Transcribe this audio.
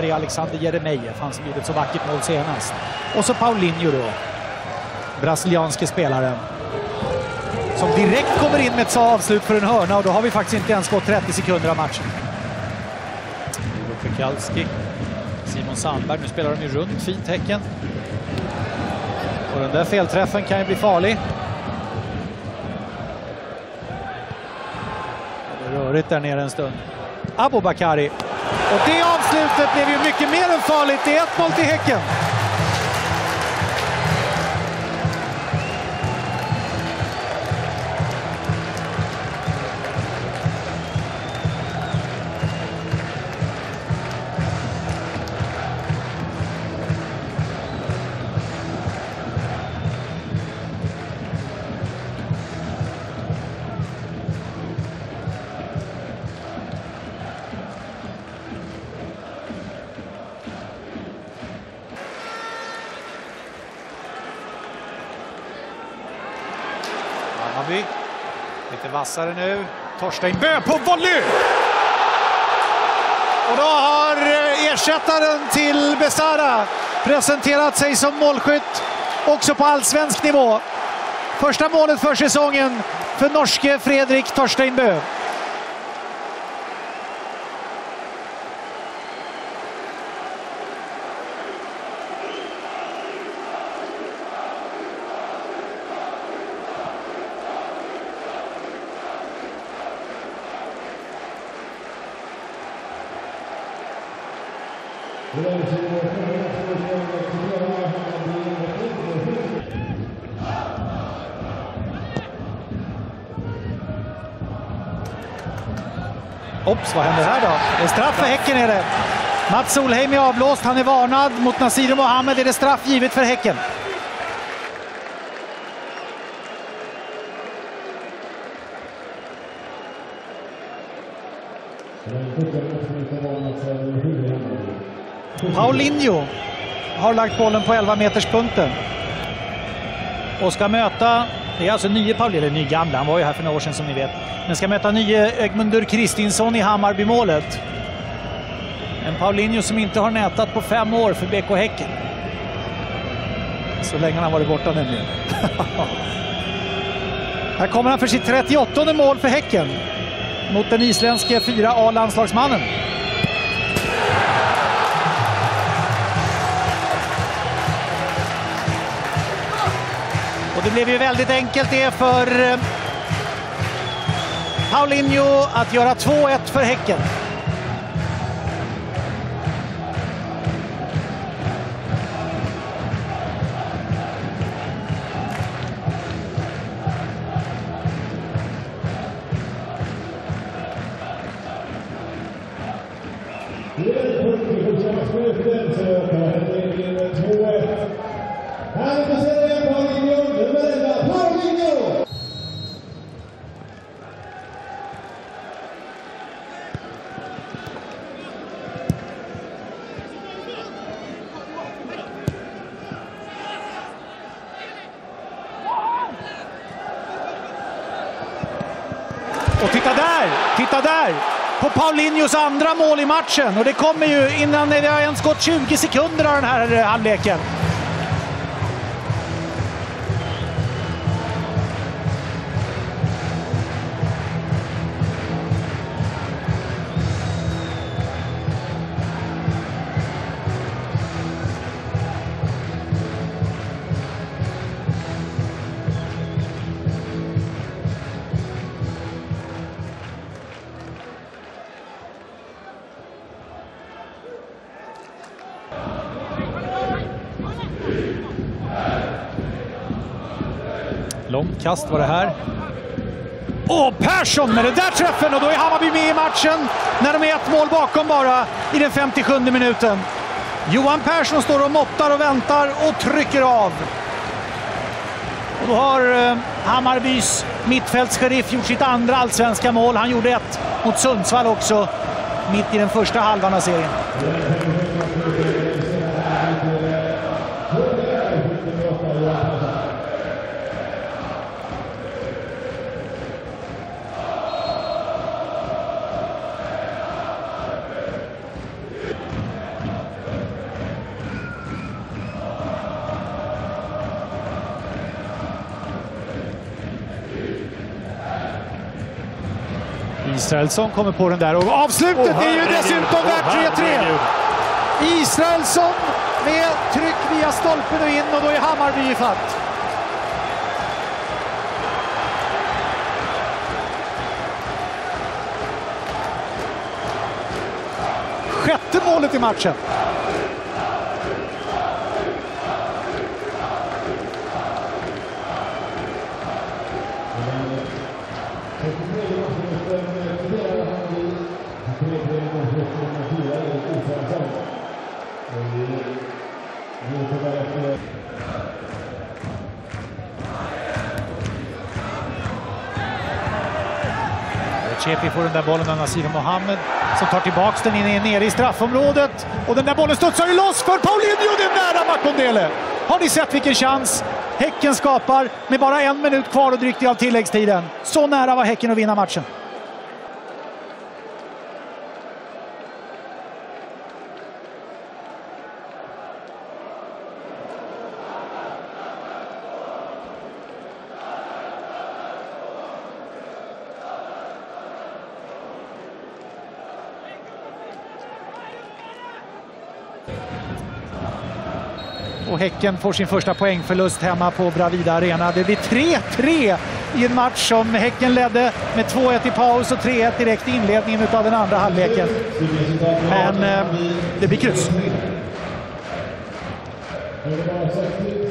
Abubakari och Alexander Jeremejeff, han som gjorde ett så vackert mål senast. Och så Paulinho då, brasilianske spelaren, som direkt kommer in med ett avslut för en hörna, och då har vi faktiskt inte ens gått 30 sekunder av matchen. Pekalski, Simon Sandberg, nu spelar de ju runt, fint Häcken. Och den där felträffen kan ju bli farlig. Det är rörigt där nere en stund. Abubakari. Och det avslutet blev ju mycket mer än farligt. Det är 1-0 till Häcken. Hammarby, lite vassare nu. Torstein Bö på volley! Och då har ersättaren till Besara presenterat sig som målskytt också på allsvensk nivå. Första målet för säsongen för norske Fredrik Torstein Bö. Ops, vad händer här då? Det är straff för Häcken är det. Mats Solheim är avblåst, han är varnad mot Nasir Mohammed. Är det straff givet för Häcken? Paulinho har lagt bollen på 11-meterspunkten och ska möta, det är alltså nye Paulinho, eller ny gamla, han var ju här för några år sedan som ni vet, men ska möta nye Egmundur Kristinsson i Hammarby-målet. En Paulinho som inte har nätat på 5 år för BK Häcken. Så länge han varit borta nämligen. Här kommer han för sitt 38:e mål för Häcken mot den isländske 4A-landslagsmannen. Och det blev ju väldigt enkelt det för Paulinho att göra 2-1 för Häcken. Och titta där på Paulinhos andra mål i matchen. Och det kommer ju innan det har ens gått 20 sekunder av den här halvleken. Långt kast var det här. Persson med den där träffen, och då är Hammarby med i matchen när de är 1 mål bakom bara i den 57:e minuten. Johan Persson står och måttar och väntar och trycker av. Och då har Hammarbys mittfältssheriff gjort sitt andra allsvenska mål. Han gjorde 1 mot Sundsvall också mitt i den första halvan av serien. Israelsson kommer på den där och avslutet är ju dessutom värt 3-3. Israelsson med tryck via stolpen och in och då är Hammarby i fatt. Sjätte målet i matchen. Chepi får den där bollen av Nasir Mohammed som tar tillbaks den nere i straffområdet. Och den där bollen studsar ju loss för Paulinho, det är nära Makondele. Har ni sett vilken chans Häcken skapar med bara 1 minut kvar och drygt i av tilläggstiden? Så nära var Häcken att vinna matchen. Och Häcken får sin första poängförlust hemma på Bravida Arena. Det blir 3-3 i en match som Häcken ledde med 2-1 i paus och 3-1 direkt i inledningen av den andra halvleken. Men det blir kryss.